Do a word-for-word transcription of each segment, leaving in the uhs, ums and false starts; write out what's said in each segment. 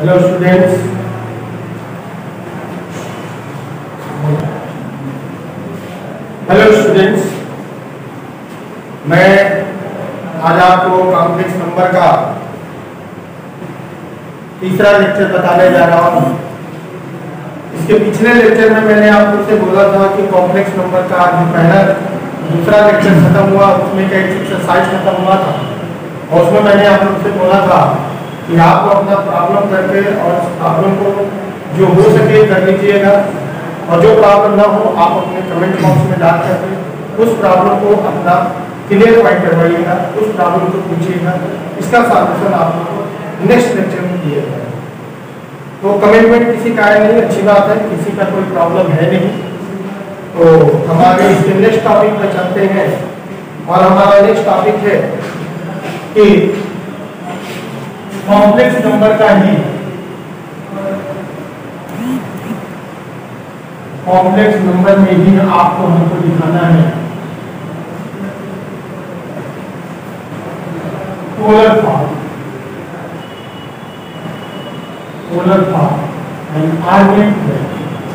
Hello students, hello students, मैं आज आपको कॉम्प्लेक्स नंबर का तीसरा लेक्चर बताने जा रहा हूँ। इसके पिछले लेक्चर में मैंने आपको से बोला था कि कॉम्प्लेक्स नंबर का जो पहला दूसरा लेक्चर खत्म हुआ उसमें का एक एक्सरसाइज खत्म हुआ था और उसमें मैंने आप लोग से बोला था कि आपको अपना प्रॉब्लम करके और उस प्रॉब्लम को जो हो सके कर लीजिएगा और जो प्रॉब्लम ना हो आप अपने कमेंट बॉक्स में डाल करके उस प्रॉब्लम को अपना क्लियर फाइंड करवाइएगा, उस प्रॉब्लम को पूछिएगा, इसका सॉल्यूशन आप लोग को नेक्स्ट लेक्चर में दिएगा। तो कमिटमेंट किसी का है नहीं, अच्छी बात है, किसी का कोई प्रॉब्लम है नहीं। तो हमारे इसके नेक्स्ट टॉपिक पर चलते हैं और हमारा नेक्स्ट टॉपिक है कि कॉम्प्लेक्स नंबर का ही कॉम्प्लेक्स नंबर में ही आपको हमको दिखाना है polar form, polar form and argument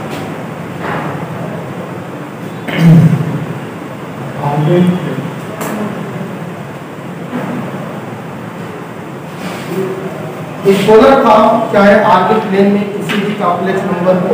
argument इस पोलर फॉर्म चाहे आगे प्लेन में किसी भी कॉम्प्लेक्स नंबर को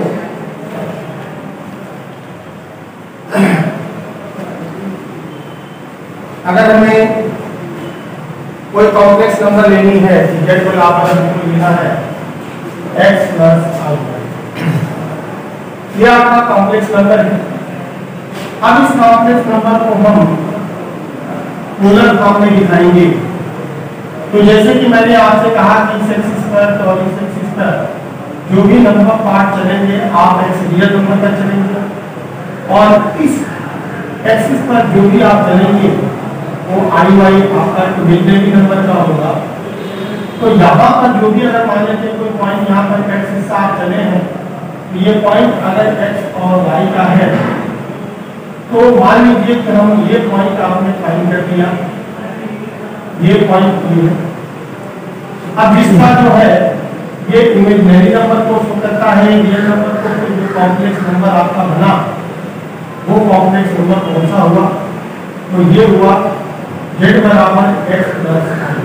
अगर हमें कोई कॉम्प्लेक्स नंबर लेनी है, जेड को आपको लेना है x प्लस आई, यह आपका कॉम्प्लेक्स नंबर है। अब इस कॉम्प्लेक्स नंबर को हम पोलर फॉर्म में दिखाएंगे। तो जैसे कि मैंने आपसे कहा कि इस एक्सिस पर और इस एक्सिस पर जो भी नंबर पार्ट चलेंगे आप एक्स रियल नंबर पर चलेंगे और इस एक्सिस पर जो भी आप चलेंगे वो आई वाई आपका इमेजिनरी नंबर का होगा। तो यहाँ पर जो भी अगर मान लेते कोई पॉइंट यहाँ पर एक्स से आप चले हैं, ये पॉइंट अगर एक्स और वाई का है तो मान लीजिए कि हम ये पॉइंट आपने फाइंड कर दिया, ये पॉइंट ये है। अब इसका जो है ये इमेजिनरी नंबर को शो करता है, रियल नंबर को, तो जो कॉम्प्लेक्स नंबर आपका बना वो कॉम्प्लेक्स नंबर कौन सा हुआ? तो ये हुआ z बराबर x प्लस आई।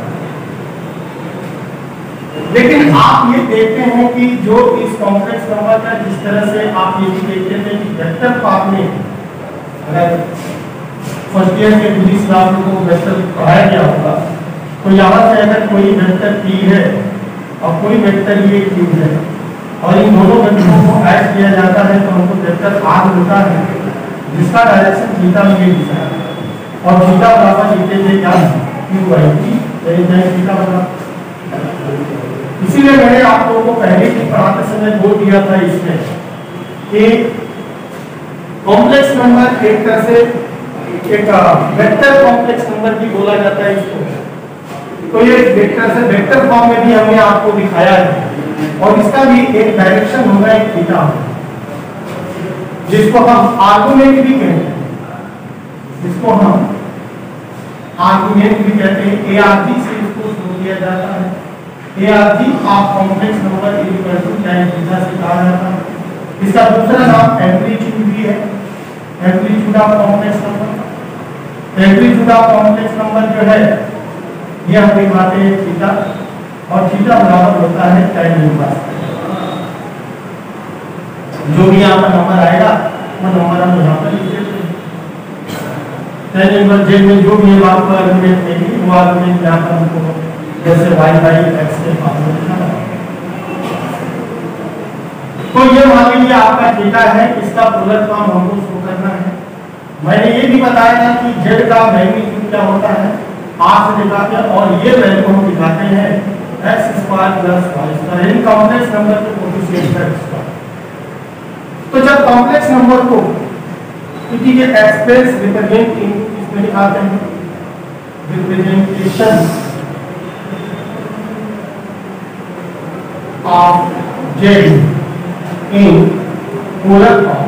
लेकिन आप ये देखते हैं कि जो इस कॉम्प्लेक्स नंबर का जिस तरह से आप ये भी देखते थे कि वेक्टर फॉर्म में अगर फर्स्ट ईयर के फिजिक्स में आप लोगों को वेक्टर पढ़ाया गया होगा तो यहाँ से अगर कोई वेक्टर p है और कोई वेक्टर ये q है और इन दोनों वेक्टरों को ऐड किया जाता है तो हमको वेक्टर r मिलता है जिसका डायरेक्शन थीटा में ये दिशा है और थीटा बराबर लिखते थे क्या q बाई t, यानी थीटा बराबर। इसीलिए मैंने आप लोगों को पहले की पढ़ाते समय बोल दिया था इसमें कि कॉम्प्लेक्स नंबर एक तरह से एक वेक्टर कॉम्प्लेक्स नंबर भी बोला जाता है इसको। तो ये वेक्टर से वेक्टर फॉर्म में भी हमने आपको दिखाया है और इसका भी एक डायरेक्शन होगा, एक थीटा होगा जिसको हम आर्गुमेंट भी कहते हैं, जिसको हम आर्गुमेंट भी कहते हैं। ए आर जी से इसको शो किया जाता है। A R G of complex number equal to tan theta से कहा जाता है। इसका दूसरा नाम एम्पलीट्यूड भी है, amplitude of complex number. Amplitude of complex number जो है ये हम दिखाते हैं थीटा और थीटा बराबर होता है tan इनवर्स। जो भी यहाँ पर नंबर आएगा वो नंबर हम यहाँ पर लिख देते हैं। tan इनवर्स जेड में जो भी बात पर आर्गुमेंट देंगे वो आर्गुमेंट यहाँ पर हमको जैसे y बाई x के फॉर्म में लिखा है। तो ये मान लीजिए आपका थीटा है, इसका पोलर फॉर्म हमको शो करना है। मैंने ये भी बताया था कि z का मैग्नीट्यूड क्या होता है, r से दिखाते हैं और ये वैल्यू हम दिखाते हैं x square plus y square, यानी कॉम्प्लेक्स नंबर के कोएफिशिएंट का स्क्वायर। तो जब कॉम्प्लेक्स नंबर को क्योंकि ये एक्सप्रेस रिप्रेजेंट इन इसमें दिखाते हैं representation of z in polar form.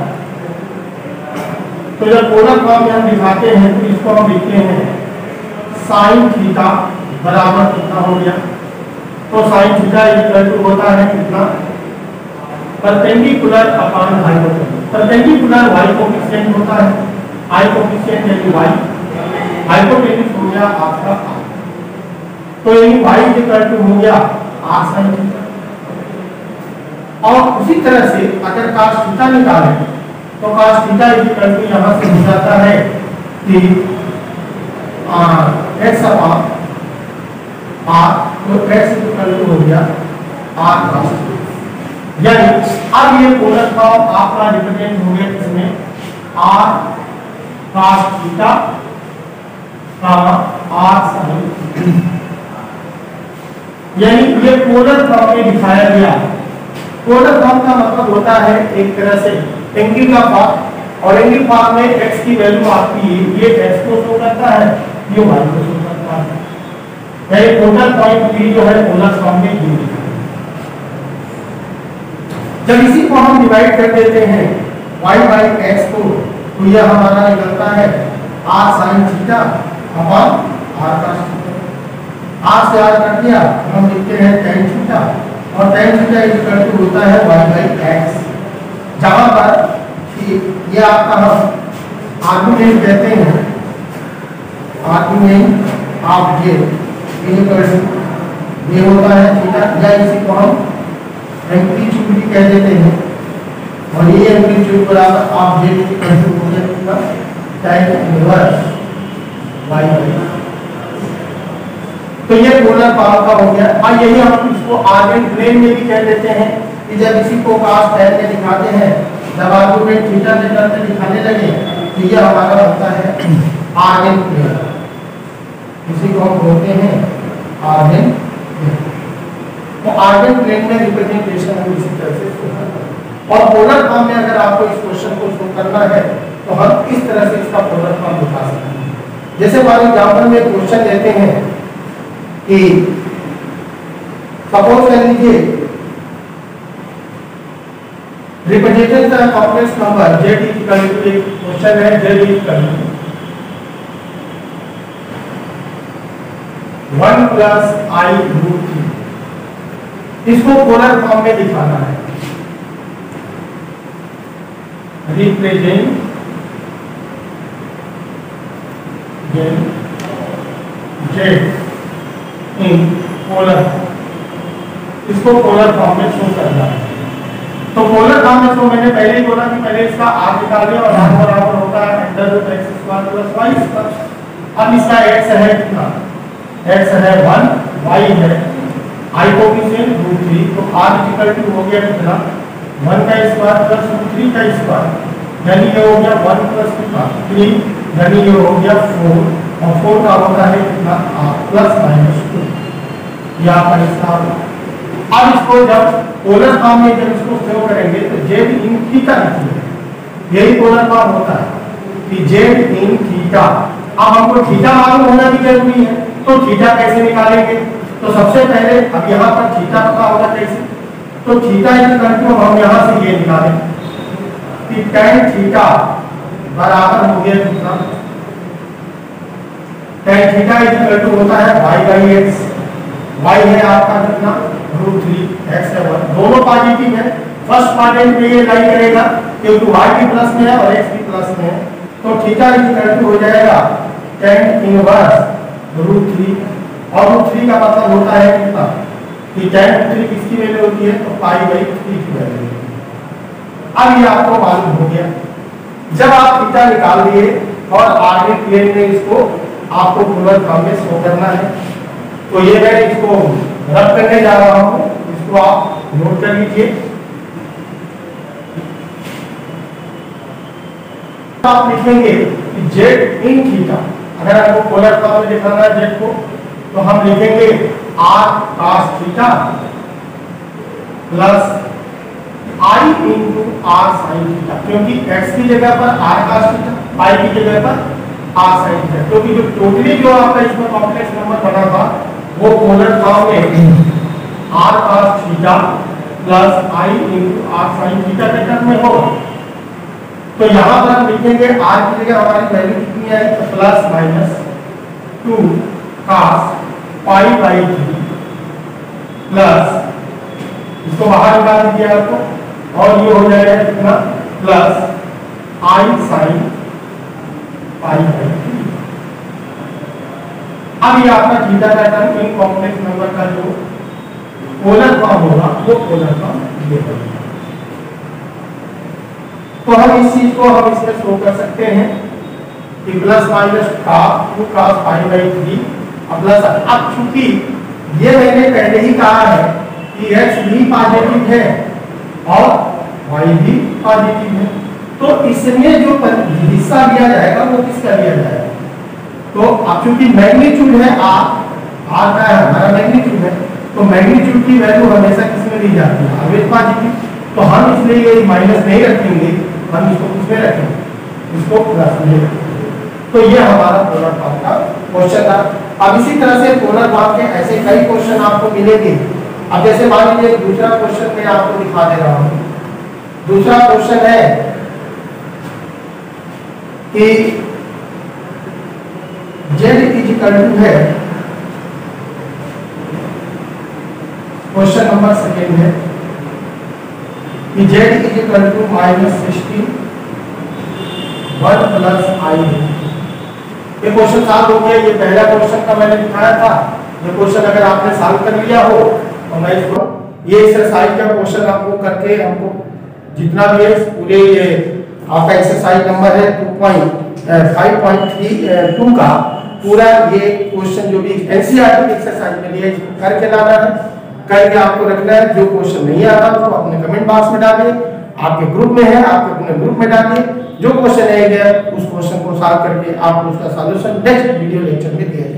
तो जब पोलर फॉर्म में हम दिखाते हैं तो इसको हम लिखते हैं साइन थीटा बराबर कितना हो गया। तो साइन थीटा इक्वल टू होता है कितना, perpendicular upon hypotenuse. Perpendicular y coefficient होता है, आई कोएफिशिएंट यानी वाई, हाइपोटेन्यूज हो गया आपका आर, तो यानी वाई इक्वल टू हो गया आर साइन थीटा। और उसी तरह से अगर cos थीटा निकालें तो cos थीटा इक्वल टू यहां से हो जाता है कि x अपॉन r, तो x इक्वल टू हो गया r cos थीटा। यानी अब ये पोलर फॉर्म आपका रिप्रेजेंट हो गया इसमें r cos theta r sin, यानी ये पोलर फॉर्म में दिखाया गया। पोलर फॉर्म का मतलब होता है एक तरह से एंगल का फॉर्म, और एंगल फॉर्म में x की वैल्यू आपकी ये x को शो करता है, ये y को शो करता है। यानी टोटल पॉइंट p जो है पोलर फॉर्म में ये दिखा है। जब इसी को हम डिवाइड कर देते हैं y बाई x को, तो यह हमारा निकलता है r sin theta upon r cos theta. r से r कट गया, हम लिखते हैं tan थीटा, और tan थीटा इक्वल टू होता है y बाई x, जहां पर ये आपका हम आर्गुमेंट देते हैं, argument of j equal to ये होता है थीटा, या इसी को हम एम्पलीट्यूड भी कह देते हैं, और ये एम्पलीट्यूड बराबर ऑफ j इक्वल टू हो जाएगा tan इनवर्स y बाई। तो ये पोलर फॉर्म का हो गया। और यही हम इसको आर्गेन प्लेन में भी कह देते हैं कि जब इसी को cos tan में दिखाते हैं, जब आर्गुमेंट थीटा के टर्म में दिखाने लगे, तो ये हमारा होता है आर्गेन प्लेन, इसी को हम बोलते हैं आर्गेन प्लेन। तो आर्गेन प्लेन में रिप्रेजेंटेशन हम इसी तरह से शो करते हैं। और पोलर फॉर्म में अगर आपको इस क्वेश्चन को शो करना है तो हम इस तरह से इसका पोलर फॉर्म दिखा सकते हैं। जैसे मान एग्जाम्पल में क्वेश्चन लेते हैं कि सपोज कर लीजिए representation complex number z equal to, एक क्वेश्चन है z equal to one plus i root three, इसको पोलर फॉर्म में दिखाना है। रिप्रेजेंट z इन पोलर, इसको पोलर फॉर्म में शो करना है। तो पोलर फॉर्म में शो मैंने पहले ही बोला कि पहले इसका r निकाल दिया, और r बराबर होता है under root x square plus y square. अब इसका x है कितना, x है वन, y है i कोएफिशिएंट रूट थ्री, तो r इक्वल टू हो गया कितना, वन का स्क्वायर प्लस रूट थ्री का स्क्वायर, यानी ये हो गया वन प्लस कितना थ्री, यानी ये हो गया फोर, और फोर का होता है कितना प्लस माइनस टू, ये आपका इसका। अब इसको जब पोलर फॉर्म में जब इसको शो करेंगे तो z इन थीटा लिखिए, यही पोलर फॉर्म होता है कि z इन थीटा। अब हमको थीटा मालूम होना भी जरूरी है, तो थीटा कैसे निकालेंगे, तो सबसे पहले अब यहाँ पर थीटा पता होगा कैसे, तो थीटा इक्वल टू हम यहाँ से ये निकालें कि tan थीटा बराबर हो गया कितना, tan थीटा इक्वल टू होता है y बाई x, y है आपका कितना रूट थ्री, x है वन, दोनों पॉजिटिव है। फर्स्ट क्वाड्रेंट में ये लाई करेगा क्योंकि y भी प्लस में है और x भी प्लस में है, तो थीटा इक्वल टू हो जाएगा tan इनवर्स रूट थ्री, और रूट थ्री का मतलब होता है कितना कि tan रूट थ्री किसकी वैल्यू होती है, तो पाई बाई थ्री की वैल्यू। अब ये आपको मालूम हो गया। जब आप थीटा निकाल दिए और आगे प्लेन में इसको आपको पोलर फॉर्म में शो करना है, तो ये मैं इसको रब करने जा रहा हूं, इसको आप नोट कर लीजिए। आप लिखेंगे कि z इन थीटा, अगर आपको पोलर फॉर्म में दिखाना है z को, तो हम लिखेंगे r cos theta plus i into r sin theta, क्योंकि x की जगह पर r cos थीटा, y की जगह पर r sin थीटा, क्योंकि जो टोटली जो आपका इसमें कॉम्प्लेक्स नंबर बना था वो पोलर फॉर्म में r cos theta plus i into r sin theta के टर्म में होगा। तो यहाँ पर हम लिखेंगे r की जगह हमारी वैल्यू कितनी आई, तो plus minus two cos pi by three plus इसको बाहर निकाल दीजिए आपको, और ये हो जाएगा कितना plus i sine pi by three. अब ये आपका थीटा का टर्म इन कॉम्प्लेक्स नंबर का जो पोलर फॉर्म होगा वो पोलर फॉर्म ये होगा। तो हम इस चीज को हम इसमें शो कर सकते हैं कि प्लस माइनस का two cos pi by three plus. अब चूंकि ये मैंने पहले ही कहा है कि x भी पॉजिटिव है और y भी पॉजिटिव है, तो इसमें जो हिस्सा लिया जाएगा वो किसका लिया जाएगा? तो अब चूंकि मैग्नीट्यूड है r r का है हमारा मैग्नीट्यूड है, तो मैग्नीट्यूड की वैल्यू हमेशा किसमें ली जाती है? Always positive. तो हम इसलिए ये माइनस नहीं रखेंगे, हम इसको किसमें रखेंगे? इसको प्लस में रखेंगे। तो ये हमारा पोलर फॉर्म का क्वेश्चन था। अब इसी तरह से पोलर फॉर्म के ऐसे कई क्वेश्चन आपको मिलेंगे। अब जैसे मान लीजिए दूसरा क्वेश्चन मैं आपको दिखा दे रहा हूं। दूसरा क्वेश्चन है कि z इज इक्वल टू है, क्वेश्चन नंबर सेकेंड है कि z is equal to minus sixteen one plus i. ये क्वेश्चन सॉल्व हो गया। ये पहला क्वेश्चन का मैंने दिखाया था। ये क्वेश्चन अगर आपने सॉल्व कर लिया हो तो मैं इसको ये एक्सरसाइज का क्वेश्चन आपको करके हमको जितना भी है पूरे ये आपका एक्सरसाइज नंबर है two point five point three two का पूरा ये क्वेश्चन जो भी एनसीईआरटी की एक्सरसाइज में दिया इसको करके लाना है, करके आपको रखना है। जो क्वेश्चन नहीं आता उसको अपने कमेंट बॉक्स में डालिए, आपके ग्रुप में है आपके अपने ग्रुप में डालिए। जो क्वेश्चन है उस क्वेश्चन को सॉल्व करके आपको उसका सॉल्यूशन नेक्स्ट वीडियो लेक्चर में दिया जाएगा।